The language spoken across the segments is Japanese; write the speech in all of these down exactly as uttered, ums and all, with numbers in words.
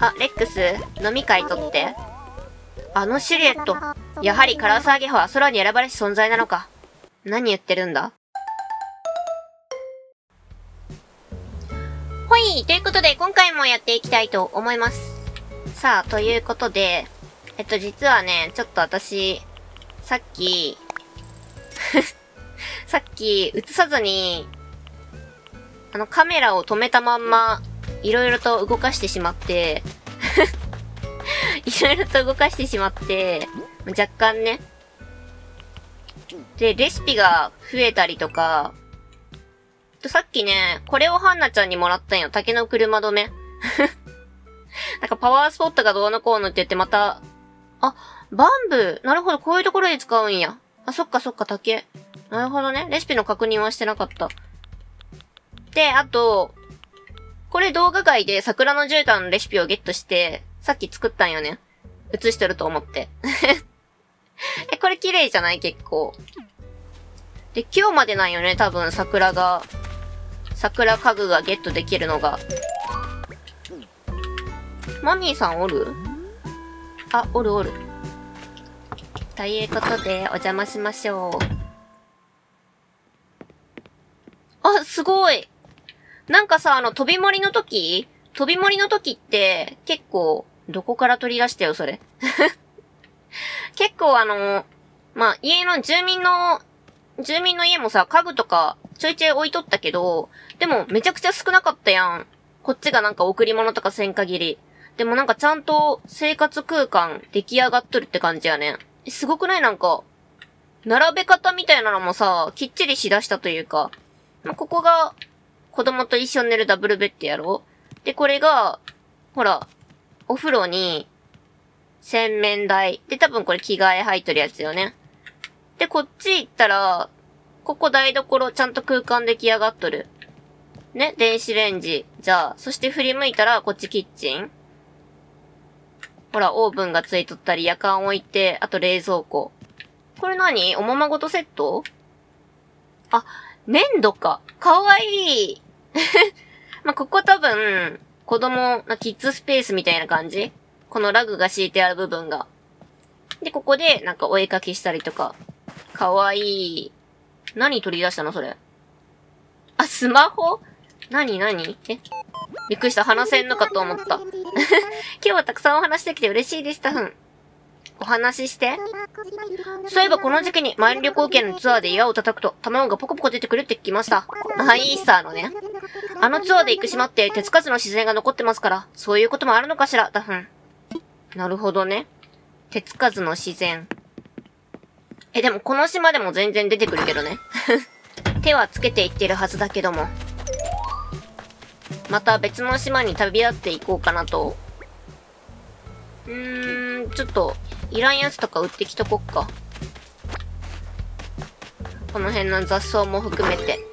あ、レックス、飲み会とって。あのシルエット、やはりカラスアゲハは空に選ばれし存在なのか。何言ってるんだ。ほい、ということで今回もやっていきたいと思います。さあ、ということで、えっと実はね、ちょっと私、さっき、さっき映さずに、あのカメラを止めたまんま、いろいろと動かしてしまって、いろいろと動かしてしまって、若干ね。で、レシピが増えたりとか、とさっきね、これをハンナちゃんにもらったんよ。竹の車止め。なんかパワースポットがどうのこうのって言ってまた、あ、バンブー。なるほど、こういうところで使うんや。あ、そっかそっか、竹。なるほどね。レシピの確認はしてなかった。で、あと、これ動画外で桜の絨毯のレシピをゲットして、さっき作ったんよね。映してると思って。え、これ綺麗じゃない結構。で、今日までなんよね、多分桜が、桜家具がゲットできるのが。マミーさんおる？あ、おるおる。ということで、お邪魔しましょう。あ、すごい！なんかさ、あの、飛び盛りの時飛び盛りの時って、結構、どこから取り出したよ、それ。結構あの、まあ、家の住民の、住民の家もさ、家具とか、ちょいちょい置いとったけど、でも、めちゃくちゃ少なかったやん。こっちがなんか贈り物とかせん限り。でもなんかちゃんと、生活空間、出来上がっとるって感じやね。え、すごくない？なんか、並べ方みたいなのもさ、きっちりしだしたというか、まあ、ここが、子供と一緒に寝るダブルベッドやろ？で、これが、ほら、お風呂に、洗面台。で、多分これ着替え入っとるやつよね。で、こっち行ったら、ここ台所、ちゃんと空間出来上がっとる。ね、電子レンジ。じゃあ、そして振り向いたら、こっちキッチン。ほら、オーブンがついとったり、夜間置いて、あと冷蔵庫。これ何？おままごとセット？あ、粘土か。かわいい。まあ、ここ多分、子供のキッズスペースみたいな感じ？このラグが敷いてある部分が。で、ここで、なんかお絵かきしたりとか。かわいい。何取り出したのそれ。あ、スマホ？何何？え？びっくりした。話せんのかと思った。今日はたくさんお話できて嬉しいでした。ふん。お話しして。そういえばこの時期にマイル旅行券のツアーで岩を叩くと卵がポコポコ出てくるって聞きました。あ、イースターのね。あのツアーで行く島って手つかずの自然が残ってますから、そういうこともあるのかしら。だふん。なるほどね。手つかずの自然。え、でもこの島でも全然出てくるけどね。手はつけていってるはずだけども。また別の島に旅立っていこうかなと。うーん、ちょっと、いらんやつとか売ってきとこっか。この辺の雑草も含めて。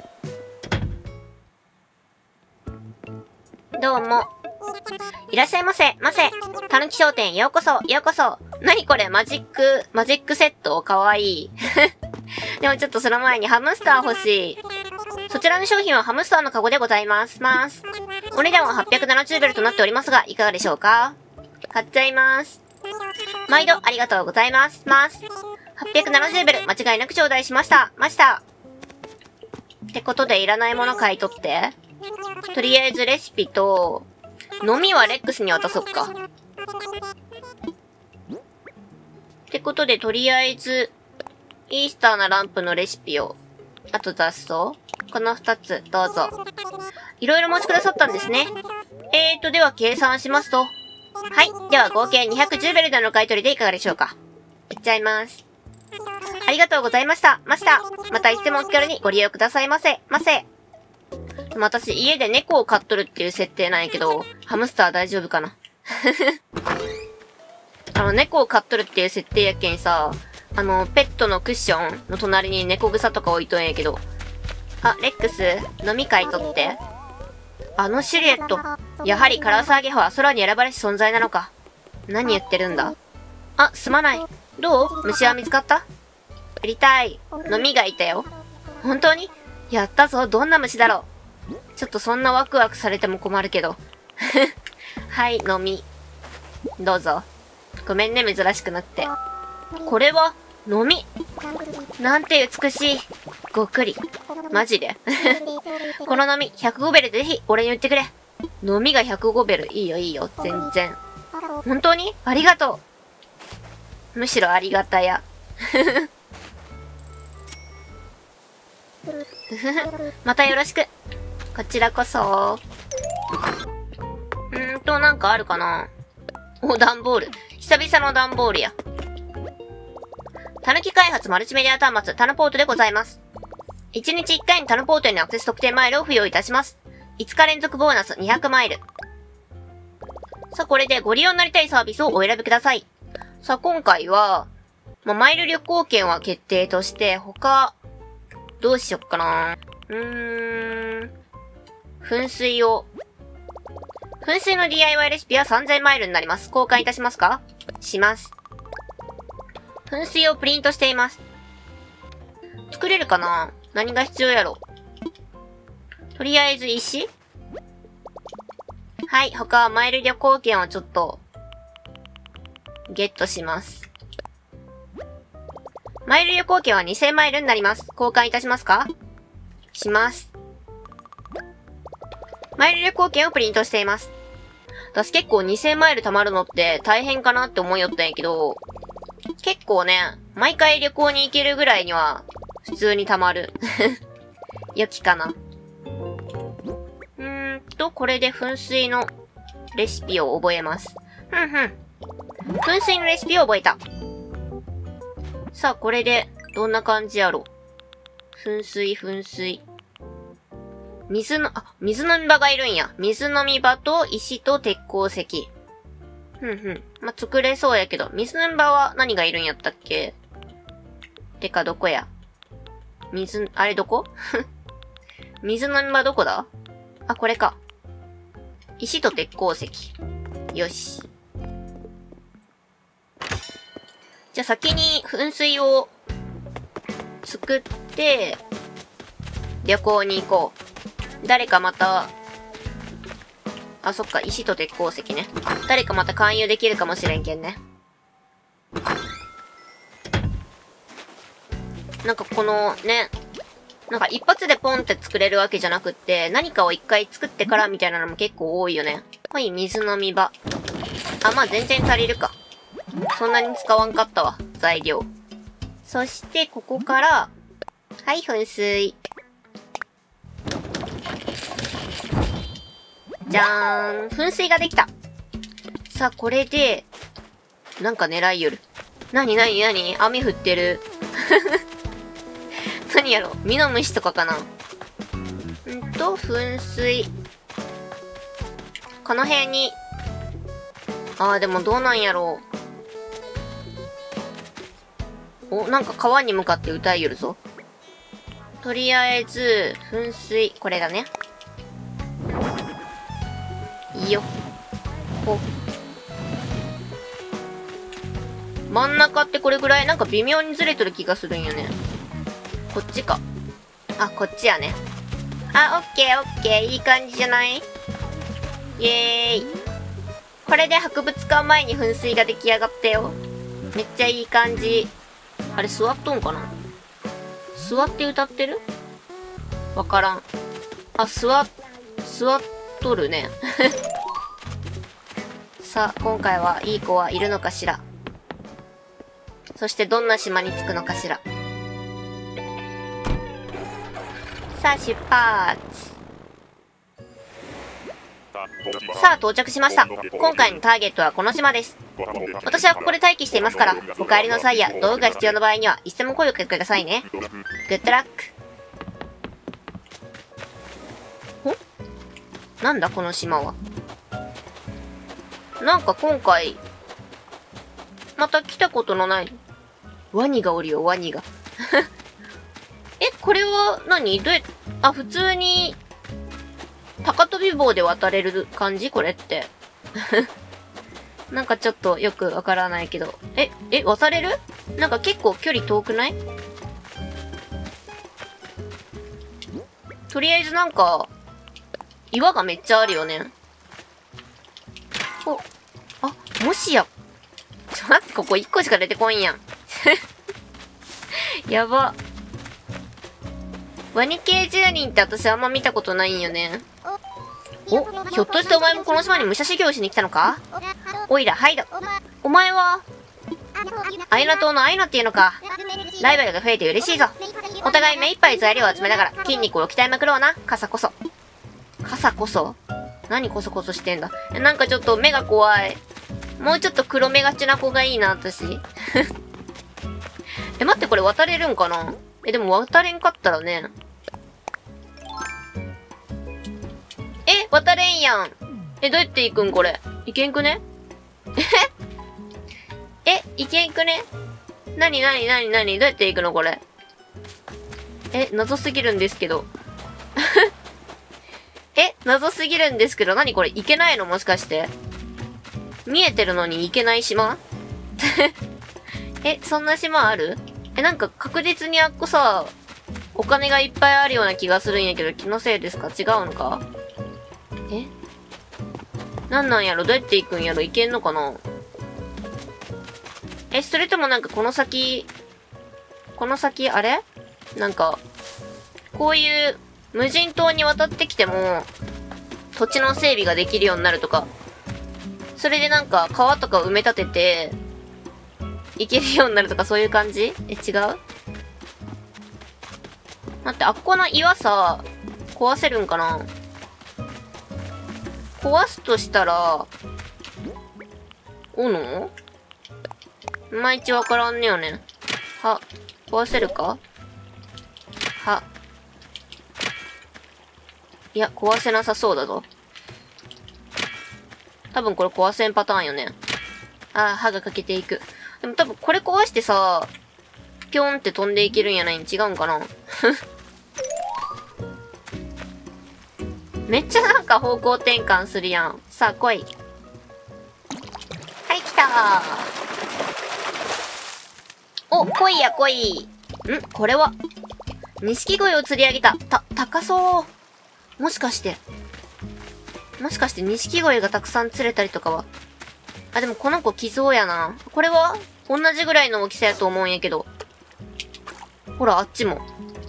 どうも。いらっしゃいませ、ませ。たぬき商店ようこそ、ようこそ。なにこれ、マジック、マジックセット？かわいい。でもちょっとその前にハムスター欲しい。そちらの商品はハムスターのカゴでございます。ます。お値段ははっぴゃくななじゅうベルとなっておりますが、いかがでしょうか？買っちゃいます。毎度ありがとうございます。ます。はっぴゃくななじゅうベル、間違いなく頂戴しました。ました。ってことでいらないもの買い取って。とりあえずレシピと、飲みはレックスに渡そっか。ってことでとりあえず、イースターなランプのレシピを、あと出すと、この二つ、どうぞ。いろいろお持ちくださったんですね。えーと、では計算しますと、はい。では合計にひゃくじゅうベルでの買い取りでいかがでしょうか。いっちゃいます。ありがとうございました。ました。またいつでもお気軽にご利用くださいませ。ませ。でも私家で猫を飼っとるっていう設定なんやけど、ハムスター大丈夫かな。あの、猫を飼っとるっていう設定やけんさ、あの、ペットのクッションの隣に猫草とか置いとんやけど。あ、レックス、飲み会とって。あのシルエット、やはりカラスアゲハは空に選ばれし存在なのか。何言ってるんだ。あ、すまない。どう？虫は見つかった？やりたい。飲みがいたよ。本当に？やったぞ。どんな虫だろう。ちょっとそんなワクワクされても困るけど。 はい、飲み。どうぞ。ごめんね、珍しくなって。これは、飲み。なんて美しい。ごっくり。マジでこの飲み、ひゃくごベルでぜひ、俺に言ってくれ。飲みがひゃくごベル。いいよ、いいよ。全然。本当にありがとう。むしろありがたや。またよろしく。こちらこそ。うーんと、なんかあるかな。お、段ボール。久々の段ボールや。たぬき開発マルチメディア端末、タヌポートでございます。いちにちいっかいにタヌポートへのアクセス特典マイルを付与いたします。いつか連続ボーナスにひゃくマイル。さあ、これでご利用になりたいサービスをお選びください。さあ、今回は、まあ、マイル旅行券は決定として、他、どうしよっかな。うーん。噴水を。噴水の ディーアイワイ レシピはさんぜんマイルになります。交換いたしますか？します。噴水をプリントしています。作れるかな？何が必要やろ？とりあえず石？はい、他はマイル旅行券をちょっと、ゲットします。マイル旅行券はにせんマイルになります。交換いたしますか？します。マイル旅行券をプリントしています。私結構にせんマイル貯まるのって大変かなって思いよったんやけど、結構ね、毎回旅行に行けるぐらいには普通に貯まる。良きかな。うーんと、これで噴水のレシピを覚えます。ふんふん。噴水のレシピを覚えた。さあ、これでどんな感じやろ。噴水、噴水。水の、あ、水飲み場がいるんや。水飲み場と石と鉄鉱石。ふんふん。まあ、作れそうやけど、水飲み場は何がいるんやったっけ？てか、どこや？水、あれどこ？水飲み場どこだ？あ、これか。石と鉄鉱石。よし。じゃあ先に噴水を作って、旅行に行こう。誰かまた、あ、そっか、石と鉄鉱石ね。誰かまた勧誘できるかもしれんけんね。なんかこのね、なんか一発でポンって作れるわけじゃなくって、何かを一回作ってからみたいなのも結構多いよね。はい、水飲み場。あ、まあ全然足りるか。そんなに使わんかったわ、材料。そして、ここから、はい、噴水。じゃーん。噴水ができた。さあ、これで、なんか狙いよる。なになになに？雨降ってる。何やろ？ミノムシとかかな？んと、噴水。この辺に、あーでもどうなんやろう。お、なんか川に向かって歌いよるぞ。とりあえず、噴水、これだね。いいよ。ほ。真ん中ってこれぐらいなんか微妙にずれとる気がするんよね。こっちか。あ、こっちやね。あ、オッケーオッケー。いい感じじゃない？イエーイ。これで博物館前に噴水が出来上がったよ。めっちゃいい感じ。あれ座っとんかな？座って歌ってる？わからん。あ、座っ、座っとるね。さあ、今回はいい子はいるのかしら。そしてどんな島に着くのかしら。さあ、出発。さあ、到着しました。今回のターゲットはこの島です。私はここで待機していますから、お帰りの際や道具が必要な場合には、いつでも声をかけてくださいね。グッドラック。ん？なんだこの島は。なんか今回、また来たことのない、ワニがおるよ、ワニが。え、これは何？どうや、あ、普通に、高飛び棒で渡れる感じ？これって。なんかちょっとよくわからないけど。え、え、渡れる？なんか結構距離遠くない？とりあえずなんか、岩がめっちゃあるよね。 お、あ、もしや。ちょ、待って、ここいっこしか出てこんやん。やば。ワニ系住人って私あんま見たことないんよね。お、ひょっとしてお前もこの島に武者修行しに来たのか？おいら、はいだ。お前はアイナ島のアイナっていうのか。ライバルが増えて嬉しいぞ。お互い目いっぱい材料を集めながら筋肉を鍛えまくろうな。傘こそ。傘こそ？何コソコソしてんだ。なんかちょっと目が怖い。もうちょっと黒目がちな子がいいな、私。え、待って、これ渡れるんかな？え、でも渡れんかったらね。え、渡れんやん。え、どうやって行くんこれ。行けんくね？ええ、行けんくね？なになになになにどうやって行くのこれ。え、謎すぎるんですけど。え、謎すぎるんですけど、なにこれ行けないのもしかして。見えてるのに行けない島？え、そんな島ある？え、なんか確実にあっこさ、お金がいっぱいあるような気がするんやけど、気のせいですか？違うのか？え？なんなんやろ？どうやって行くんやろ？行けんのかな？え、それともなんかこの先、この先、あれ？なんか、こういう無人島に渡ってきても、土地の整備ができるようになるとか、それでなんか川とか埋め立てて、行けるようになるとかそういう感じ？え、違う？待って、あっこの岩さ、壊せるんかな？壊すとしたら、斧？いまいちわからんねよね。は、壊せるか？は。いや、壊せなさそうだぞ。多分これ壊せんパターンよね。ああ、歯が欠けていく。でも多分これ壊してさ、ぴょんって飛んでいけるんやないん違うんかな？めっちゃなんか方向転換するやん。さあ、来い。はい、来たー。お、来いや来い。ん？これは錦鯉を釣り上げた。た、高そう。もしかして。もしかして錦鯉がたくさん釣れたりとかは。あ、でもこの子寄贈やな。これは同じぐらいの大きさやと思うんやけど。ほら、あっちも。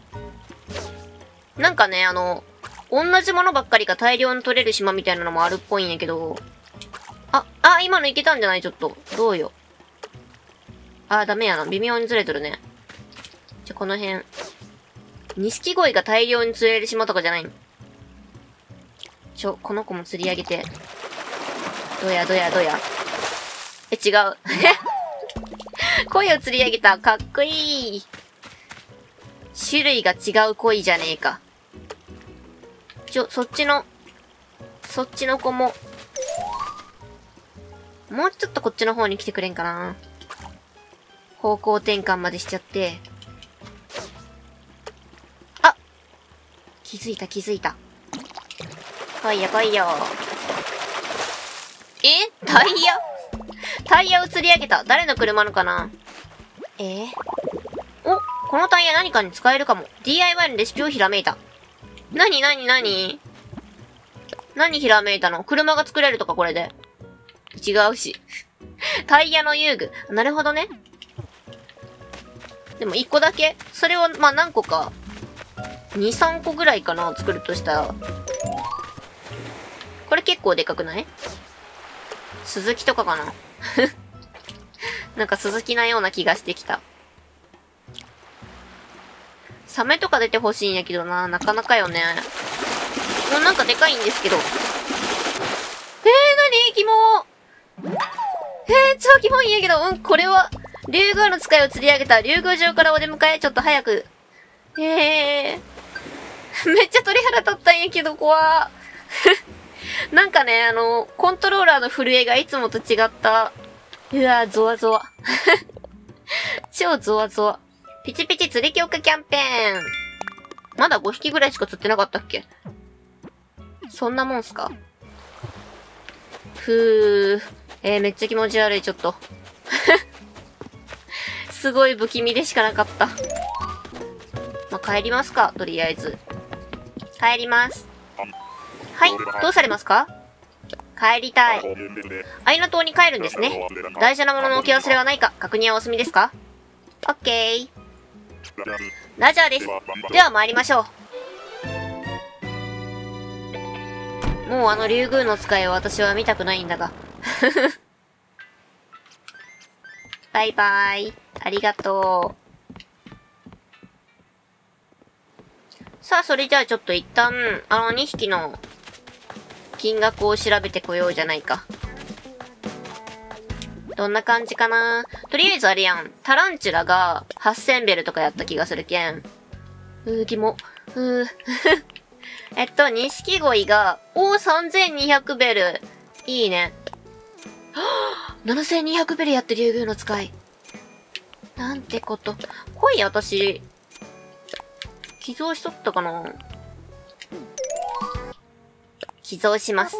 なんかね、あの、同じものばっかりが大量に取れる島みたいなのもあるっぽいんやけど。あ、あ、今のいけたんじゃない？ちょっと。どうよ。あー、ダメやな。微妙にずれとるね。じゃ、この辺。錦鯉が大量に釣れる島とかじゃないん。ちょ、この子も釣り上げて。どやどやどや。え、違う。鯉を釣り上げた。かっこいい。種類が違う鯉じゃねえか。ちょ、そっちの、そっちの子も。もうちょっとこっちの方に来てくれんかな。方向転換までしちゃって。あ！気づいた気づいた。来いよ来いよ。え？タイヤ？タイヤを釣り上げた。誰の車のかな？えー、お、このタイヤ何かに使えるかも。ディーアイワイ のレシピをひらめいた。なになになに？何ひらめいたの？車が作れるとかこれで。違うし。タイヤの遊具。なるほどね。でも一個だけ？それを、まあ、何個か。に、さんこぐらいかな作るとしたら。これ結構でかくない？鈴木とかかななんか鈴木なような気がしてきた。サメとか出てほしいんやけどな。なかなかよね。もうなんかでかいんですけど。えー、なに？キモー。えー、超キモいんやけど。うん、これは、竜宮の使いを釣り上げた。竜宮城からお出迎え。ちょっと早く。えー。めっちゃ鳥肌立ったんやけど、怖ー。なんかね、あの、コントローラーの震えがいつもと違った。うわー、ゾワゾワ。超ゾワゾワ。ピチピチ釣り強化キャンペーン。まだごひきぐらいしか釣ってなかったっけ？そんなもんすか？ふー。えー、めっちゃ気持ち悪い、ちょっと。すごい不気味でしかなかった。まあ、帰りますか、とりあえず。帰ります。はい、どうされますか？ 帰りたい。アイナ島に帰るんですね。大事なものの置き忘れはないか確認はお済みですか？オッケー。ラジャーです。では参りましょう。もうあの竜宮の使いを私は見たくないんだが。バイバイ。ありがとう。さあ、それじゃあちょっと一旦、あのにひきの金額を調べてこようじゃないか。どんな感じかな。とりあえずあれやん。タランチュラがはっせんベルとかやった気がするけん。うー、キモ。うー。えっと、錦鯉が、おー、さんぜんにひゃくベル。いいね。はぁ、ななせんにひゃくベルやって竜宮の使い。なんてこと。来い、私。寄贈しとったかな？寄贈します。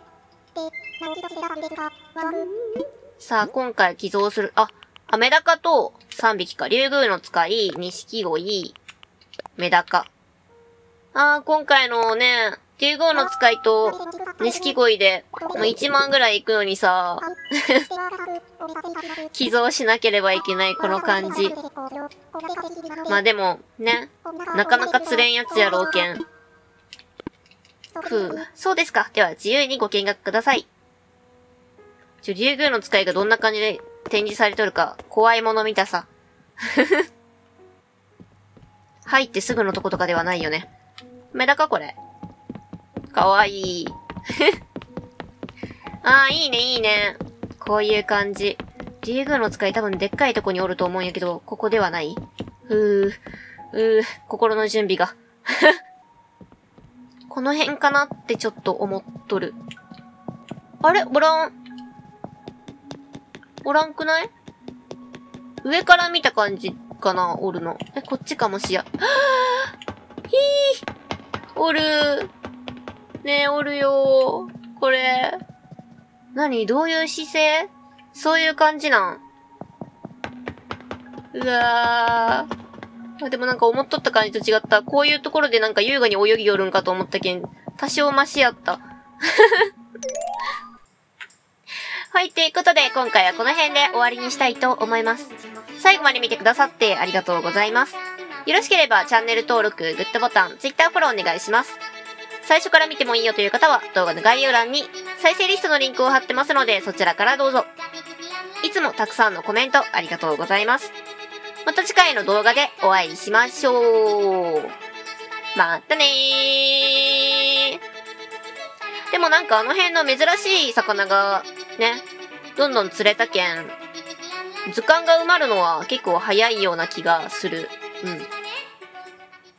さあ、今回寄贈する、あ、あ、メダカとさんびきか。竜宮の使い、錦鯉、メダカ。あー、今回のね、竜宮の使いと錦鯉で、もういちまんぐらい行くのにさ、寄贈しなければいけないこの感じ。まあでも、ね、なかなか釣れんやつやろうけん。ふう、そうですか。では自由にご見学ください。ちょ、竜宮の使いがどんな感じで展示されとるか、怖いもの見たさ。入ってすぐのとことかではないよね。メダカこれ。かわいい。ああ、いいね、いいね。こういう感じ。竜宮の使い多分でっかいとこにおると思うんやけど、ここではない？ふう、うー、心の準備が。この辺かなってちょっと思っとる。あれ？おらん。おらんくない？上から見た感じかな、おるの。え、こっちかもしや。はぁ！ひー！おるー。ねえ、おるよー。これ。何？どういう姿勢？そういう感じなん？うわー。でもなんか思っとった感じと違った。こういうところでなんか優雅に泳ぎよるんかと思ったけん、多少マシやった。はい、ということで今回はこの辺で終わりにしたいと思います。最後まで見てくださってありがとうございます。よろしければチャンネル登録、グッドボタン、Twitter フォローお願いします。最初から見てもいいよという方は動画の概要欄に再生リストのリンクを貼ってますのでそちらからどうぞ。いつもたくさんのコメントありがとうございます。また次回の動画でお会いしましょう。またねー。でもなんかあの辺の珍しい魚がね、どんどん釣れたけん、図鑑が埋まるのは結構早いような気がする。うん。